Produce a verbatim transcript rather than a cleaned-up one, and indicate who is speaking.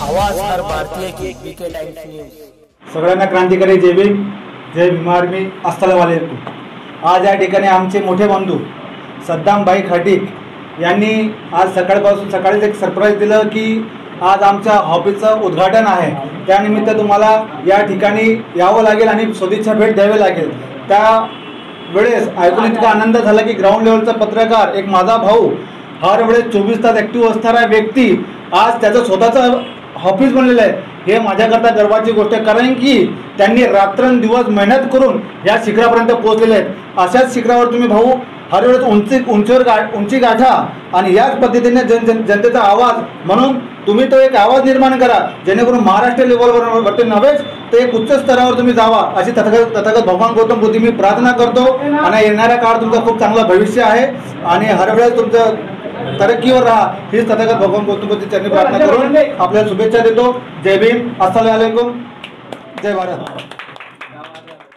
Speaker 1: आवाज हर भारतीय की बीके टाइम्स न्यूज।
Speaker 2: सगळ्यांना क्रांतिकारी जय भीम, जय भीम आर्मी, अस्सलाम वालेकुम। आज या ठिकाणी आमचे मोठे बंधू सद्दाम भाई खटीक यांनी आज सकाळपासून सकाळीच एक सरप्राईज दिलं की आज आमच्या ऑफिसचं उद्घाटन आहे, त्यानिमित्त तुम्हाला या ठिकाणी यावं लागेल आणि सदिच्छा भेट द्यावी लागेल। त्या वेळेस ऐकून इतका आनंद झाला की ग्राउंड लेवलचा पत्रकार एक माझा भाऊ हर वेळेस चोवीस तास ॲक्टिव्ह असणारा व्यक्ती आज त्याचं स्वतःचं ऑफिस बनलेलं आहे, हे माझ्याकरता गर्वाची गोष्ट आहे। कारण की त्यांनी रात्रंदिवस मेहनत करून या शिखरापर्यंत पोहोचलेले आहेत। अशाच शिखरावर तुम्ही भाऊ हर वेळेस उंची उंचीवर गा उंची गाठा आणि याच पद्धतीने जन जन जनतेचा आवाज म्हणून तुम्ही तो एक आवाज निर्माण करा, जेणेकरून महाराष्ट्र लेवलवर नव्हेच तर एक उच्च स्तरावर तुम्ही जावा, अशी तथागत तथागत भगवान गौतम बुद्ध मी प्रार्थना करतो। आणि येणाऱ्या काळात तुमचं खूप चांगलं भविष्य आहे आणि हर वेळेस तुमचं तरक्कीवर राहा, हीच तथागत भगवान गौतम बुद्ध चरणी प्रार्थना करून आपल्याला शुभेच्छा देतो। जय भीम, अस्सलाम वालेकुम, जय भारत।